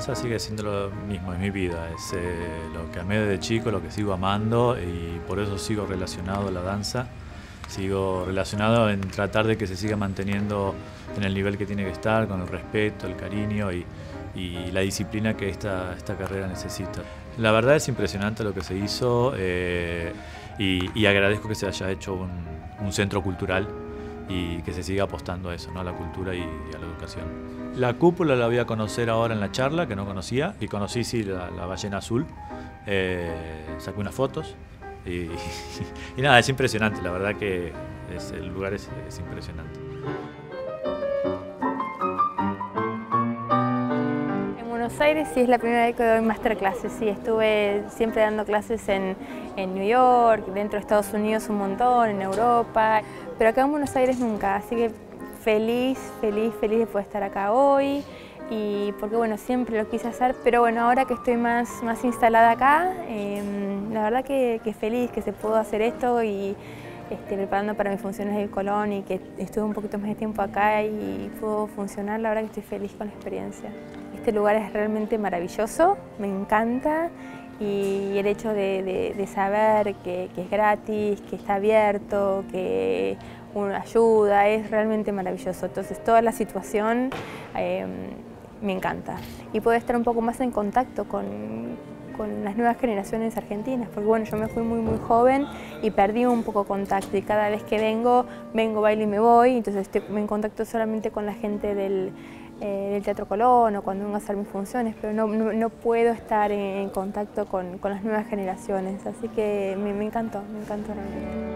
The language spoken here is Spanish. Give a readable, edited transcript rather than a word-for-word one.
danza sigue siendo lo mismo, es mi vida, es lo que amé desde chico, lo que sigo amando y por eso sigo relacionado a la danza. Sigo relacionado en tratar de que se siga manteniendo en el nivel que tiene que estar, con el respeto, el cariño y la disciplina que esta carrera necesita. La verdad es impresionante lo que se hizo y agradezco que se haya hecho un centro cultural y que se siga apostando a eso, ¿no? A la cultura y a la educación. La cúpula la voy a conocer ahora en la charla, que no conocía, y conocí sí la ballena azul, saqué unas fotos y nada, es impresionante, la verdad que el lugar es impresionante. En Buenos Aires sí es la primera vez que doy masterclasses, sí, estuve siempre dando clases en New York, dentro de Estados Unidos un montón, en Europa, pero acá en Buenos Aires nunca, así que feliz de poder estar acá hoy y porque bueno, siempre lo quise hacer, pero bueno, ahora que estoy más instalada acá, la verdad que feliz que se pudo hacer esto y preparando para mis funciones del Colón y que estuve un poquito más de tiempo acá y pudo funcionar, la verdad que estoy feliz con la experiencia. Este lugar es realmente maravilloso, me encanta y el hecho de saber que es gratis, que está abierto, que uno ayuda, es realmente maravilloso. Entonces toda la situación me encanta y poder estar un poco más en contacto con las nuevas generaciones argentinas, porque bueno, yo me fui muy joven y perdí un poco contacto y cada vez que vengo, bailo y me voy, entonces estoy en contacto solamente con la gente del Teatro Colón o cuando vengo a hacer mis funciones, pero no puedo estar en contacto con las nuevas generaciones, así que me encantó realmente.